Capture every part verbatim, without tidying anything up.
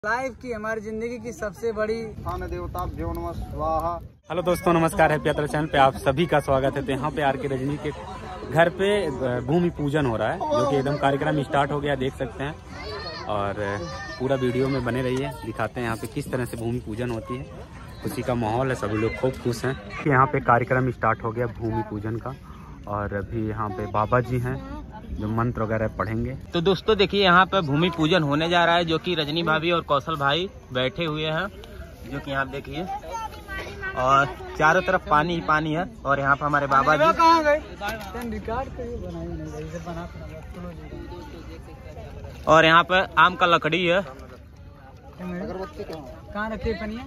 Life की हमारी जिंदगी की सबसे बड़ी स्थान देवताभ्यो नमः स्वाहा। हेलो दोस्तों, नमस्कार। हैप्पी यात्रा चैनल पे आप सभी का स्वागत है। तो यहाँ पे आर के रजनी के घर पे भूमि पूजन हो रहा है, जो कि एकदम कार्यक्रम स्टार्ट हो गया, देख सकते हैं। और पूरा वीडियो में बने रहिए, दिखाते हैं यहाँ पे किस तरह से भूमि पूजन होती है। खुशी का माहौल है, सभी लोग खूब खुश हैं कि यहाँ पे कार्यक्रम स्टार्ट हो गया भूमि पूजन का। और अभी यहाँ पे बाबा जी हैं जो मंत्र वगैरह पढ़ेंगे। तो दोस्तों देखिए, यहाँ पे भूमि पूजन होने जा रहा है, जो कि रजनी भाभी और कौशल भाई बैठे हुए हैं, जो कि यहाँ देखिए। और चारों तरफ पानी ही पानी है। और यहाँ पे हमारे बाबा जी कहाँ गए? और यहाँ पे आम का लकड़ी है। कहाँ रखी पनिया?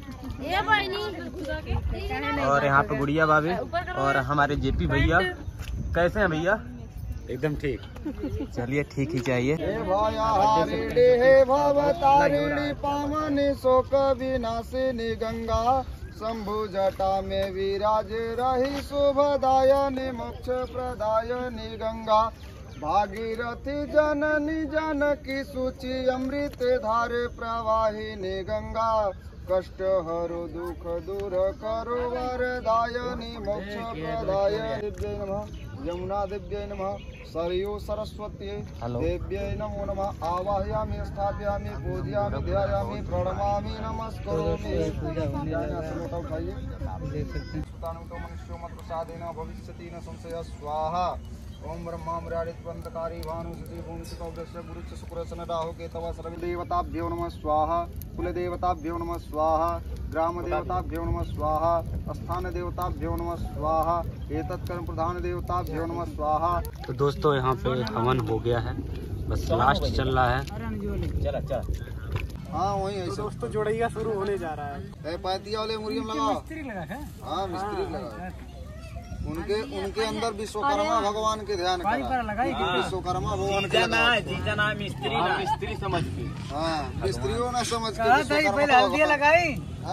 और यहाँ पे गुड़िया भाभी और हमारे जेपी भैया। कैसे हैं भैया? एकदम ठीक। चलिए, ठीक ही चाहिए। हे भयाहारिणी हे भवतारिणी पावनी शोक विनाशिनी गंगा शंभु जटा में विराज रही शुभदायनी मोक्ष प्रदायनी गंगा भागीरथी जननी जनकी सूची अमृत धारे प्रवाहिनी गंगा कष्ट हरो दुख दूर करो वरदायनी मोक्ष प्रदायनी दिव्यै नमः यमुना दिव्यै नमः सरयू सरस्वती देव्यै नमो नमः आवाहयामि स्थापयामि पूजयामि ध्यायामि प्रणमामि नमस्करोमि। उठाइए, मनुष्यो मत प्रसादेन भविष्यति न संशय स्वाहा। ओम ब्रह्मा मृणादित्वंतकारी भानुसुति भूमिसुतौदस्य गुरुस्य शुक्रस्य राहु केतवः सर्वदेवताभ्यो नमः स्वाहा। कुलदेवताभ्यो नमः स्वाहा। ग्राम देवताभ्यो नमः स्वाहा। स्थान देवताभ्यो नमः स्वाहा। एतत् कर्म प्रधान देवताभ्यो नमः स्वाहा। तो दोस्तों यहाँ पे हवन हो गया है, बस लास्ट चल रहा है। चला चला। हाँ वही है। तो दोस्तों जोड़िया शुरू होने जा रहा है। पैतिया वाले मुर्गिम लगाओ। मिस्त्री लगा है। हाँ मिस्त्री लगा। उनके उनके अंदर विश्वकर्मा भगवान के ध्यान करा। विश्वकर्मा भगवान के जीजा ना मिस्त्री ना मिस्त्री समझ के। हाँ मिस्त्रियों ने समझ के पहले हल्दी लगाई।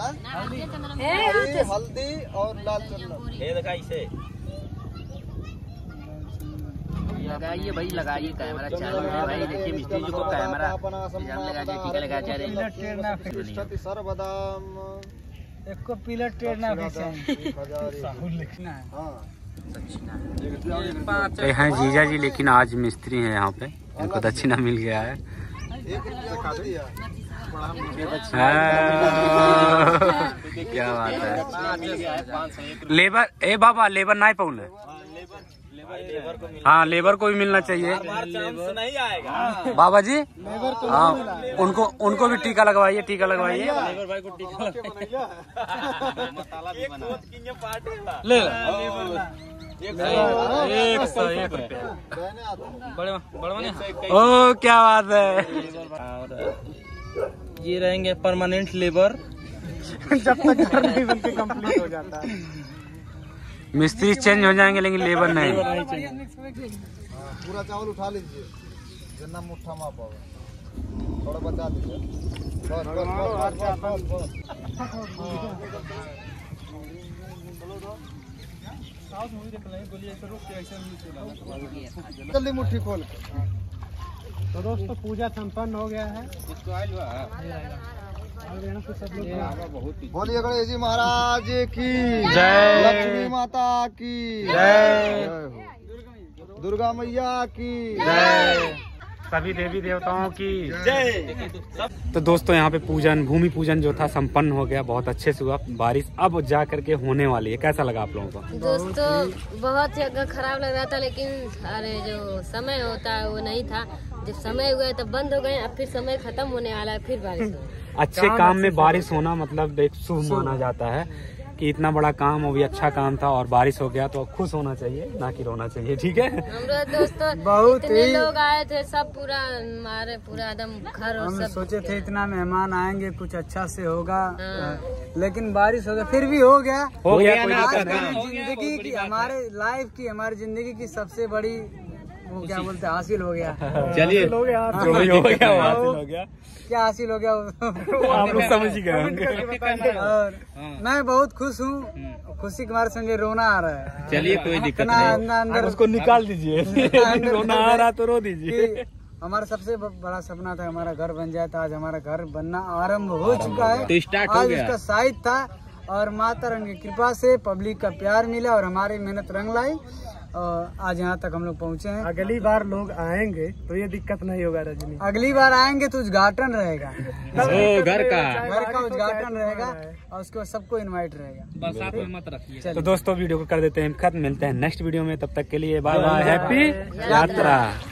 हल्दी हल्दी और लाल चंदन ये देखा इसे लगाइए भाई, लगाइए। कैमरा चालू है भाई, देखिए मिस्त्री जी को कैमरा लगा के टीका लगा जा रही है। सर्वदाम एक को पिलर टेढ़ना भी चाहिए। तो हैं जीजा जी, लेकिन आज मिस्त्री हैं यहाँ पे, इनको दक्षिणा मिल गया है। क्या बात है। लेबर ए बाबा लेबर नहीं पौने। हाँ, लेबर को भी मिलना चाहिए। नहीं आएगा बाबा जी, हाँ उनको उनको भी टीका लगवाइए, टीका लगवाइए। ले एक सौ एक रुपया। ओ क्या बात है। ये रहेंगे परमानेंट लेबर जब तक घर नहीं बनके कंप्लीट हो जाता है। मिस्त्री चेंज हो जाएंगे लेकिन लेबर नहीं। पूरा चावल उठा लीजिए, जितना मुट्ठा माप होगा थोड़ा बचा दीजिए। बस बस बस बस जल्दी मुट्ठी खोल। तो दोस्तों पूजा संपन्न हो गया है। बोलिए गणेश जी महाराज की जय, लक्ष्मी माता की जय, दुर्गा मैया की जय, सभी देवी देवताओं की जय। तो दोस्तों यहाँ पे पूजन भूमि पूजन जो था संपन्न हो गया, बहुत अच्छे से हुआ। बारिश अब जा करके होने वाली है। कैसा लगा आप लोगों को? दोस्तों बहुत जगह खराब लग रहा था, लेकिन अरे जो समय होता है वो नहीं था। जब समय हुआ तब बंद हो गए, अब फिर समय खत्म होने वाला है, फिर बारिश हो। अच्छे काम में बारिश होना मतलब एक शुभ माना जाता है कि इतना बड़ा काम, वो भी अच्छा काम था और बारिश हो गया, तो खुश होना चाहिए, ना कि रोना चाहिए। ठीक है। हम लोग दोस्तों बहुत इतने ही लोग आए थे, सब पूरा हमारे पूरा एकदम घर और हम सब सोचे थे इतना मेहमान आएंगे कुछ अच्छा से होगा, लेकिन बारिश हो गया, फिर भी हो गया हो गया कोई आज दिक्कत नहीं। मेरी जिंदगी की, हमारे लाइफ की, हमारी जिंदगी की सबसे बड़ी वो क्या बोलते हैं, हासिल हो गया। चलिए हो गया, जो भी हो गया वो हासिल हो गया। क्या हासिल हो गया आप लोग समझ ही गए होंगे। और मैं बहुत खुश हूँ, खुशी के मारे संगे रोना आ रहा है। चलिए कोई दिक्कत नहीं, नहीं, अंदर उसको निकाल दीजिए। रोना आ रहा तो रो दीजिए। हमारा सबसे ब- बड़ा सपना था हमारा घर बन जाए, तो आज हमारा घर बनना आरंभ हो चुका है। तो स्टार्ट हो आज गया। उसका साइज था और माता रानी की कृपा से पब्लिक का प्यार मिला और हमारी मेहनत रंग लाई और आज यहाँ तक हम लोग पहुँचे हैं। अगली बार लोग आएंगे तो ये दिक्कत नहीं होगा रजनी। अगली बार आएंगे तो उद्घाटन रहेगा, ओ, घर का घर का उद्घाटन रहेगा और उसके बाद सबको इनवाइट रहेगा। बरसात में मत रखिए। तो दोस्तों वीडियो को कर देते हैं खत्म, मिलते हैं नेक्स्ट वीडियो में, तब तक के लिए बाय बाय, हैप्पी यात्रा।